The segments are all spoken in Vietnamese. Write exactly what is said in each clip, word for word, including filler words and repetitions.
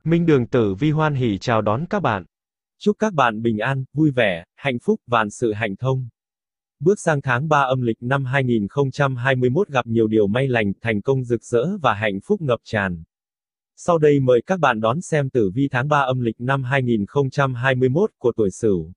Minh Đường Tử Vi hoan hỉ chào đón các bạn. Chúc các bạn bình an, vui vẻ, hạnh phúc, vạn sự hạnh thông. Bước sang tháng ba âm lịch năm hai nghìn không trăm hai mươi mốt gặp nhiều điều may lành, thành công rực rỡ và hạnh phúc ngập tràn. Sau đây mời các bạn đón xem tử vi tháng ba âm lịch năm hai nghìn không trăm hai mươi mốt của tuổi Sửu.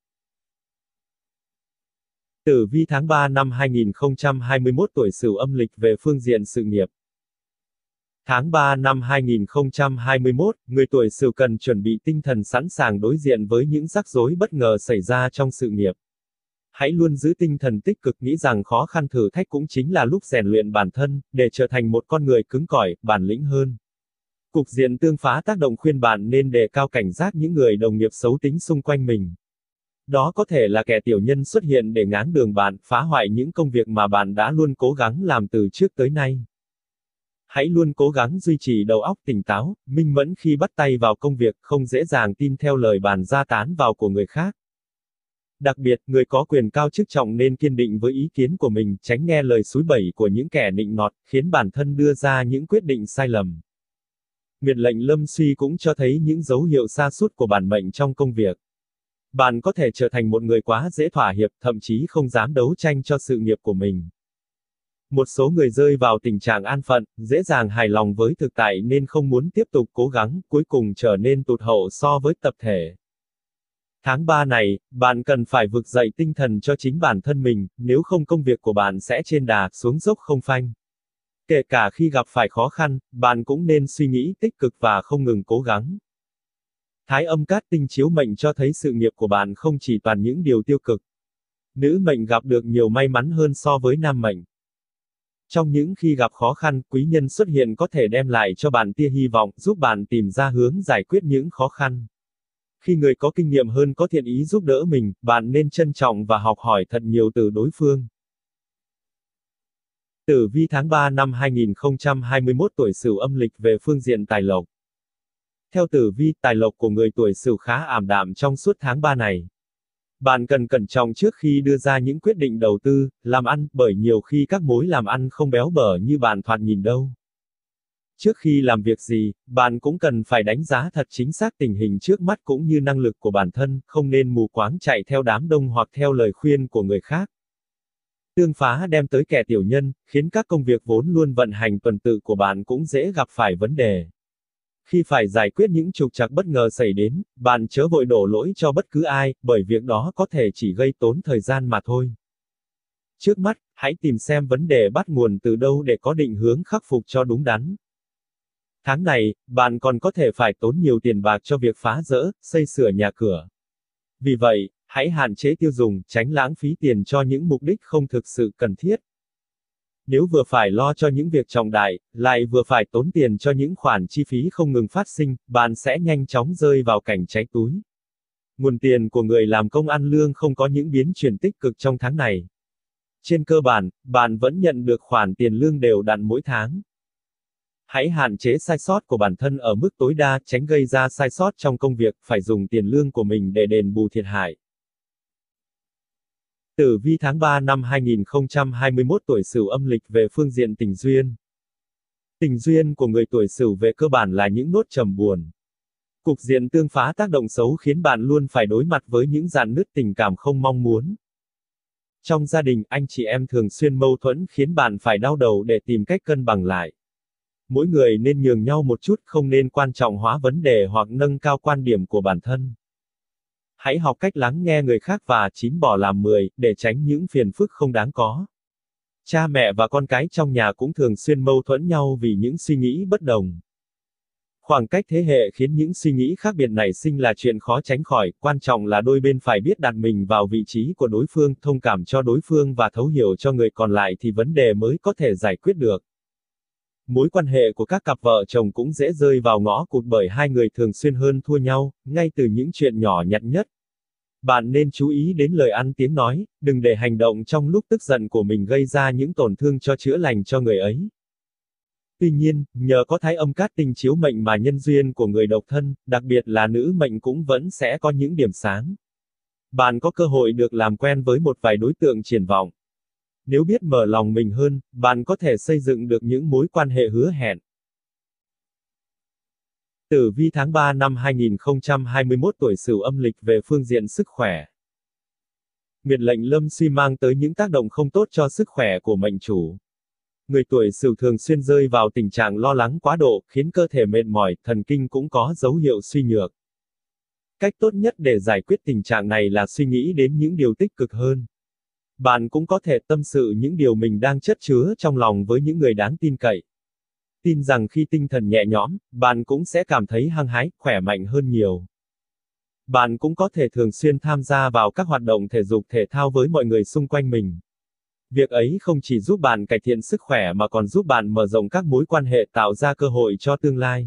Tử vi tháng ba năm hai nghìn không trăm hai mươi mốt tuổi Sửu âm lịch về phương diện sự nghiệp. Tháng ba năm hai nghìn không trăm hai mươi mốt, người tuổi Sửu cần chuẩn bị tinh thần sẵn sàng đối diện với những rắc rối bất ngờ xảy ra trong sự nghiệp. Hãy luôn giữ tinh thần tích cực, nghĩ rằng khó khăn thử thách cũng chính là lúc rèn luyện bản thân, để trở thành một con người cứng cỏi, bản lĩnh hơn. Cục diện tương phá tác động khuyên bạn nên đề cao cảnh giác những người đồng nghiệp xấu tính xung quanh mình. Đó có thể là kẻ tiểu nhân xuất hiện để ngáng đường bạn, phá hoại những công việc mà bạn đã luôn cố gắng làm từ trước tới nay. Hãy luôn cố gắng duy trì đầu óc tỉnh táo, minh mẫn khi bắt tay vào công việc, không dễ dàng tin theo lời bàn ra tán vào của người khác. Đặc biệt, người có quyền cao chức trọng nên kiên định với ý kiến của mình, tránh nghe lời xúi bẩy của những kẻ nịnh nọt, khiến bản thân đưa ra những quyết định sai lầm. Nguyệt lệnh lâm suy cũng cho thấy những dấu hiệu sa sút của bản mệnh trong công việc. Bạn có thể trở thành một người quá dễ thỏa hiệp, thậm chí không dám đấu tranh cho sự nghiệp của mình. Một số người rơi vào tình trạng an phận, dễ dàng hài lòng với thực tại nên không muốn tiếp tục cố gắng, cuối cùng trở nên tụt hậu so với tập thể. Tháng ba này, bạn cần phải vực dậy tinh thần cho chính bản thân mình, nếu không công việc của bạn sẽ trên đà, xuống dốc không phanh. Kể cả khi gặp phải khó khăn, bạn cũng nên suy nghĩ tích cực và không ngừng cố gắng. Thái âm cát tinh chiếu mệnh cho thấy sự nghiệp của bạn không chỉ toàn những điều tiêu cực. Nữ mệnh gặp được nhiều may mắn hơn so với nam mệnh. Trong những khi gặp khó khăn, quý nhân xuất hiện có thể đem lại cho bạn tia hy vọng, giúp bạn tìm ra hướng giải quyết những khó khăn. Khi người có kinh nghiệm hơn có thiện ý giúp đỡ mình, bạn nên trân trọng và học hỏi thật nhiều từ đối phương. Tử vi tháng ba năm hai nghìn không trăm hai mươi mốt tuổi Sửu âm lịch về phương diện tài lộc. Theo tử vi, tài lộc của người tuổi Sửu khá ảm đạm trong suốt tháng ba này. Bạn cần cẩn trọng trước khi đưa ra những quyết định đầu tư, làm ăn, bởi nhiều khi các mối làm ăn không béo bở như bạn thoạt nhìn đâu. Trước khi làm việc gì, bạn cũng cần phải đánh giá thật chính xác tình hình trước mắt cũng như năng lực của bản thân, không nên mù quáng chạy theo đám đông hoặc theo lời khuyên của người khác. Tương phá đem tới kẻ tiểu nhân, khiến các công việc vốn luôn vận hành tuần tự của bạn cũng dễ gặp phải vấn đề. Khi phải giải quyết những trục trặc bất ngờ xảy đến, bạn chớ vội đổ lỗi cho bất cứ ai, bởi việc đó có thể chỉ gây tốn thời gian mà thôi. Trước mắt, hãy tìm xem vấn đề bắt nguồn từ đâu để có định hướng khắc phục cho đúng đắn. Tháng này, bạn còn có thể phải tốn nhiều tiền bạc cho việc phá rỡ, xây sửa nhà cửa. Vì vậy, hãy hạn chế tiêu dùng, tránh lãng phí tiền cho những mục đích không thực sự cần thiết. Nếu vừa phải lo cho những việc trọng đại, lại vừa phải tốn tiền cho những khoản chi phí không ngừng phát sinh, bạn sẽ nhanh chóng rơi vào cảnh cháy túi. Nguồn tiền của người làm công ăn lương không có những biến chuyển tích cực trong tháng này. Trên cơ bản, bạn vẫn nhận được khoản tiền lương đều đặn mỗi tháng. Hãy hạn chế sai sót của bản thân ở mức tối đa, tránh gây ra sai sót trong công việc, phải dùng tiền lương của mình để đền bù thiệt hại. Tử vi tháng ba năm hai nghìn không trăm hai mươi mốt tuổi Sửu âm lịch về phương diện tình duyên. Tình duyên của người tuổi Sửu về cơ bản là những nốt trầm buồn. Cục diện tương phá tác động xấu khiến bạn luôn phải đối mặt với những rạn nứt tình cảm không mong muốn. Trong gia đình, anh chị em thường xuyên mâu thuẫn khiến bạn phải đau đầu để tìm cách cân bằng lại. Mỗi người nên nhường nhau một chút, không nên quan trọng hóa vấn đề hoặc nâng cao quan điểm của bản thân. Hãy học cách lắng nghe người khác và chín bỏ làm mười, để tránh những phiền phức không đáng có. Cha mẹ và con cái trong nhà cũng thường xuyên mâu thuẫn nhau vì những suy nghĩ bất đồng. Khoảng cách thế hệ khiến những suy nghĩ khác biệt nảy sinh là chuyện khó tránh khỏi, quan trọng là đôi bên phải biết đặt mình vào vị trí của đối phương, thông cảm cho đối phương và thấu hiểu cho người còn lại thì vấn đề mới có thể giải quyết được. Mối quan hệ của các cặp vợ chồng cũng dễ rơi vào ngõ cụt bởi hai người thường xuyên hơn thua nhau, ngay từ những chuyện nhỏ nhặt nhất. Bạn nên chú ý đến lời ăn tiếng nói, đừng để hành động trong lúc tức giận của mình gây ra những tổn thương cho chữa lành cho người ấy. Tuy nhiên, nhờ có thái âm cát tinh chiếu mệnh mà nhân duyên của người độc thân, đặc biệt là nữ mệnh cũng vẫn sẽ có những điểm sáng. Bạn có cơ hội được làm quen với một vài đối tượng triển vọng. Nếu biết mở lòng mình hơn, bạn có thể xây dựng được những mối quan hệ hứa hẹn. Tử vi tháng ba năm hai nghìn không trăm hai mươi mốt tuổi Sửu âm lịch về phương diện sức khỏe. Nguyệt lệnh lâm suy mang tới những tác động không tốt cho sức khỏe của mệnh chủ. Người tuổi Sửu thường xuyên rơi vào tình trạng lo lắng quá độ, khiến cơ thể mệt mỏi, thần kinh cũng có dấu hiệu suy nhược. Cách tốt nhất để giải quyết tình trạng này là suy nghĩ đến những điều tích cực hơn. Bạn cũng có thể tâm sự những điều mình đang chất chứa trong lòng với những người đáng tin cậy. Tin rằng khi tinh thần nhẹ nhõm, bạn cũng sẽ cảm thấy hăng hái, khỏe mạnh hơn nhiều. Bạn cũng có thể thường xuyên tham gia vào các hoạt động thể dục thể thao với mọi người xung quanh mình. Việc ấy không chỉ giúp bạn cải thiện sức khỏe mà còn giúp bạn mở rộng các mối quan hệ, tạo ra cơ hội cho tương lai.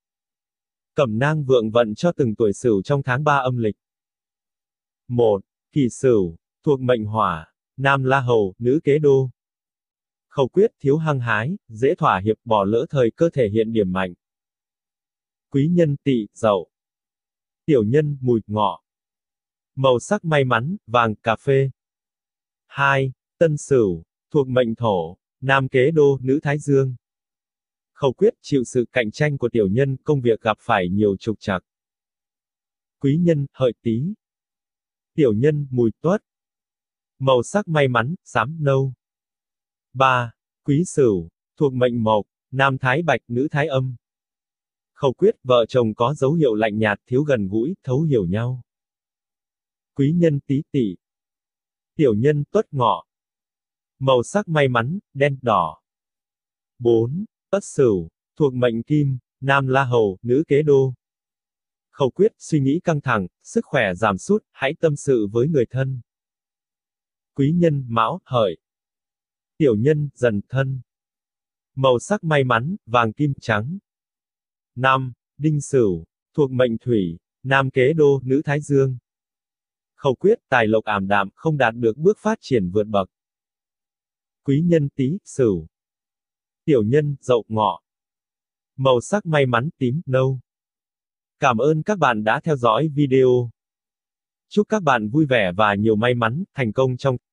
Cẩm nang vượng vận cho từng tuổi Sửu trong tháng ba âm lịch. một. Kỷ Sửu, thuộc mệnh hỏa, nam la hầu, nữ kế đô. Khẩu quyết: thiếu hăng hái, dễ thỏa hiệp, bỏ lỡ thời cơ thể hiện điểm mạnh. Quý nhân: Tỵ, Dậu. Tiểu nhân: Mùi, Ngọ. Màu sắc may mắn: vàng, cà phê. hai. Tân Sửu, thuộc mệnh thổ, nam kế đô, nữ thái dương. Khẩu quyết: chịu sự cạnh tranh của tiểu nhân, công việc gặp phải nhiều trục trặc. Quý nhân: Hợi, Tý. Tiểu nhân: Mùi, Tuất. Màu sắc may mắn: xám, nâu. ba. Quý Sửu, thuộc mệnh mộc, nam thái bạch, nữ thái âm. Khẩu quyết: vợ chồng có dấu hiệu lạnh nhạt, thiếu gần gũi, thấu hiểu nhau. Quý nhân: Tý, Tỵ. Tiểu nhân: Tuất, Ngọ. Màu sắc may mắn: đen, đỏ. bốn. Ất Sửu, thuộc mệnh kim, nam la hầu, nữ kế đô. Khẩu quyết: suy nghĩ căng thẳng, sức khỏe giảm sút, hãy tâm sự với người thân. Quý nhân: Mão, Hợi. Tiểu nhân: Dần, Thân. Màu sắc may mắn: vàng, kim, trắng. năm. Đinh Sửu, thuộc mệnh thủy, nam kế đô, nữ thái dương. Khẩu quyết: tài lộc ảm đạm, không đạt được bước phát triển vượt bậc. Quý nhân: Tý, Sửu. Tiểu nhân: Dậu, Ngọ. Màu sắc may mắn: tím, nâu. Cảm ơn các bạn đã theo dõi video. Chúc các bạn vui vẻ và nhiều may mắn, thành công trong